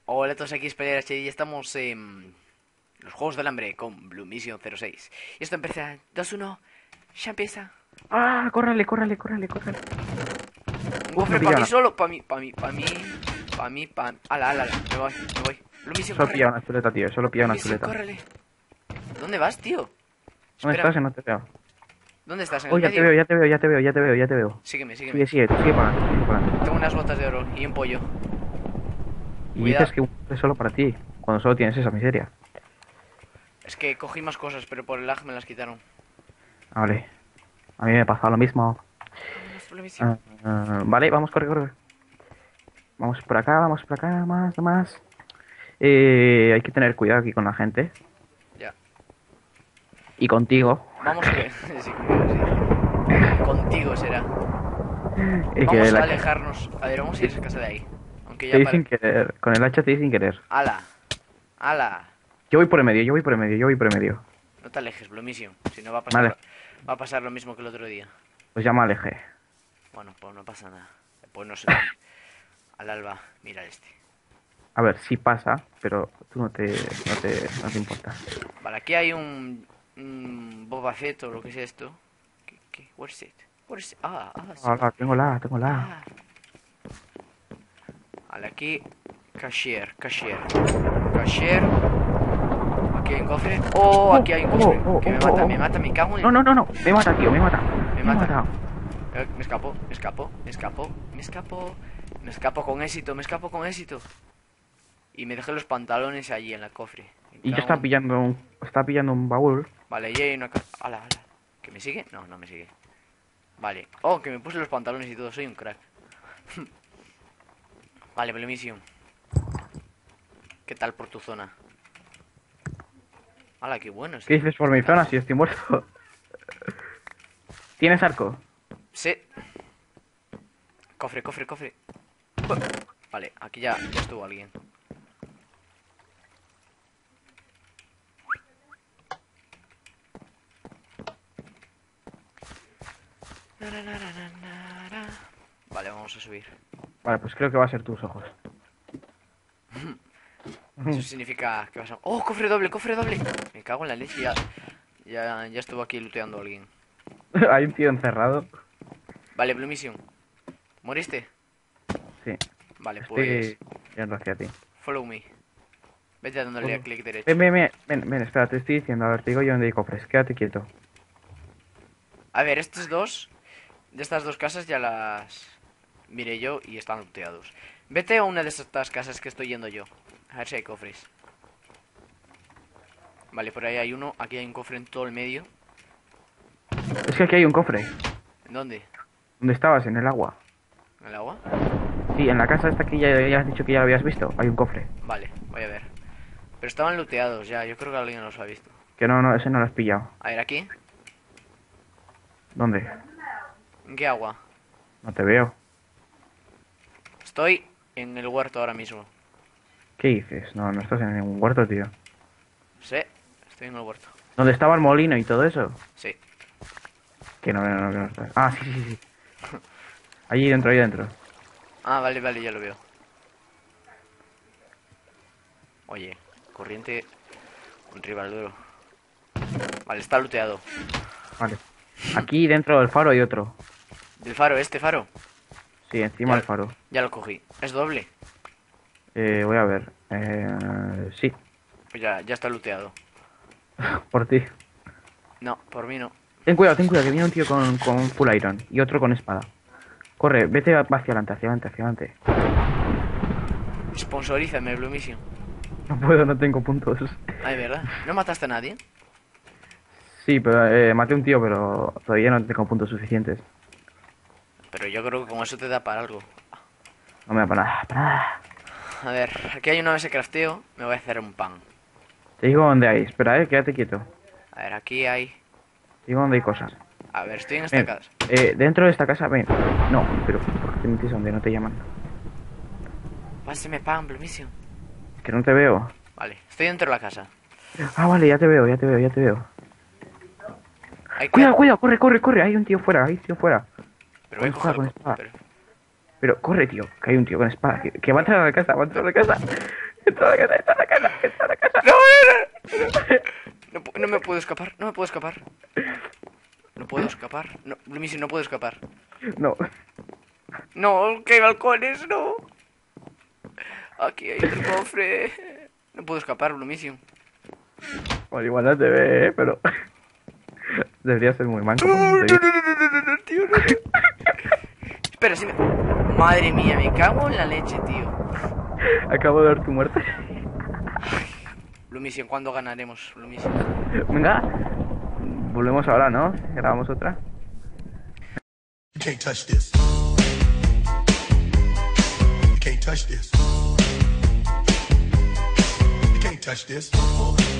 Hola a todos, aquí es PlayerHD y estamos en los Juegos del Hambre con Blue Mission 06. Y esto empieza en 2-1, ya empieza. ¡Ah! ¡Córrale, córrale, córrale, córrale! Un Uf, me cofre para mí pillaron. solo, para mí. Ala, ala, ala, me voy. Blue Mission, Solo pilla córrele. una chuleta, tío. Solo pilla Blue una Mission, chuleta. córrele. ¿Dónde vas, tío? ¿Dónde Espera, estás? Que no te veo. ¿dónde estás? ¿En Oh, el ya te medio? veo, ya te veo, ya te veo, ya te veo, ya te veo. Sígueme, sígueme. Sigue, sigue, tú sigue para adelante, sigue para adelante. Tengo unas botas de oro y un pollo. Y Cuidado. dices que es solo para ti, cuando solo tienes esa miseria. Es que cogí más cosas, pero por el lag me las quitaron. Ah, vale. A mí me pasa lo mismo. Vámonos, Blue Mission. Vale, vamos, corre, corre. Vamos por acá, más, más. Hay que tener cuidado aquí con la gente. Ya. Y contigo. Vamos que... sí, conmigo, sí. Contigo será. Y que Vamos la a alejarnos. A ver, vamos a ir a casa de ahí. Aunque te ya di para... sin querer. Con el hacha te di sin querer. ¡Hala! ¡Hala! Yo voy por el medio, yo voy por el medio, yo voy por el medio. No te alejes, Blue Mission. Si no Vale, va a pasar lo mismo que el otro día. pues ya me alejé. Bueno, pues no pasa nada. Pues no sé. Al alba, mira este. A ver, sí pasa, pero tú no te importa. Vale, aquí hay un Boba Fett o lo que es esto. ¿Qué? Where is it? Where is it? Sí. Hola, tengo la. Ah. Vale, aquí. Cashier. Aquí hay un cofre. Oh, aquí hay un cofre. Que me mata, me cago en... No, me mata, tío, me mata. Me Me ha mata. matado. Me escapo con éxito. Y me dejé los pantalones allí en el cofre. Me Y yo cago en- estaba pillando un baúl. Vale, y hay una... Ala, ala. ¿Que me sigue? No, no me sigue. Vale. Oh, que me puse los pantalones y todo. Soy un crack. Vale, Blue Mission. ¿Qué tal por tu zona? Ala, qué bueno. ¿Qué dices por mi zona si estoy muerto? ¿Tienes arco? Sí. Cofre. Vale, aquí ya estuvo alguien. Vale, vamos a subir. Vale, pues creo que va a ser tus ojos. Eso significa que vas a... ¡Oh, cofre doble! Me cago en la leche, ya estuvo aquí looteando a alguien. Hay un tío encerrado. Vale, Blue Mission. ¿Moriste? Sí, Vale, estoy pues... yendo hacia ti. Follow me. Vete dándole a clic derecho. Ven, espera, te estoy diciendo, a ver, te digo yo dónde hay cofres, quédate quieto. A ver, estos dos... De estas dos casas ya las... Miré yo y están looteados. Vete a una de estas casas que estoy yendo yo. A ver si hay cofres. Vale, por ahí hay uno. Aquí hay un cofre en todo el medio. Es que aquí hay un cofre. ¿En dónde? ¿Dónde estabas? En el agua. ¿En el agua? Sí, en la casa esta que ya has dicho que ya lo habías visto, hay un cofre. Vale, voy a ver. Pero estaban looteados ya. Yo creo que alguien los ha visto. Que no, ese no lo has pillado. A ver, aquí. ¿Dónde? ¿En qué agua? No te veo. Estoy en el huerto ahora mismo. ¿Qué dices? No, no estás en ningún huerto, tío. Sí, estoy en el huerto. ¿Dónde estaba el molino y todo eso? Sí. Que no estás. Ah, sí. Allí dentro. Ah, vale, ya lo veo. Oye, corriente... Un rival duro. Vale, está looteado. Vale. Aquí dentro del faro hay otro. Del faro, este faro. Sí, encima del faro. Ya lo cogí. Es doble. Voy a ver. Sí, Pues ya está looteado. por ti. No, por mí no. Ten cuidado, que viene un tío con full iron y otro con espada. Corre, vete hacia adelante. Sponsorízame, Blue Mission. No puedo, no tengo puntos. Ay, ¿verdad? ¿No mataste a nadie? Sí, pero maté a un tío, pero todavía no tengo puntos suficientes. Pero yo creo que con eso te da para algo. No me da para nada. A ver, aquí hay una mesa de crafteo. Me voy a hacer un pan. Te digo dónde hay. Espera, quédate quieto. A ver, aquí hay... Te digo dónde hay cosas. A ver, estoy en esta Ven, casa. dentro de esta casa, ven. No, pero ¿por qué te metes donde no te llaman? Páseme pan, Blue Mission. Que no te veo. Vale, estoy dentro de la casa. Ah, vale, ya te veo. Hay que... Cuidado, corre. Hay un tío fuera. Pero voy a Con coger... espada. Pero corre, tío, que hay un tío con espada. Que va a entrar a la casa, Entra a la casa, entra a la casa, entra a la casa. No, no me puedo escapar, no me puedo escapar. No puedo escapar. No, Lumisio, no puedo escapar. No. No, que hay balcones, no. Aquí hay otro cofre. No puedo escapar, Lumisio. Bueno, igual no te ve, pero... Debería ser muy manco. No, para no, no, conseguir. no, no, no, tío, no. Espera, si me... Madre mía, me cago en la leche, tío. Acabo de ver tu muerte. Lumisio, ¿cuándo ganaremos, Lumisio? Venga. Volvemos ahora, ¿no? Grabamos otra. You can't touch this. You can't touch this. You can't touch this.